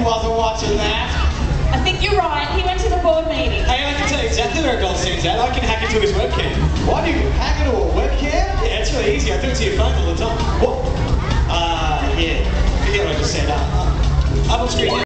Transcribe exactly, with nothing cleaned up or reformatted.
wasn't watching that. I think you're right. He went to the board meeting. Hey, I can tell you exactly where Goldstein's at. I can hack into his webcam. What, you can hack into a webcam? Yeah, it's really easy. I do it to your phone all the time. What? Uh, yeah. Forget what I just said. Uh, up on screen.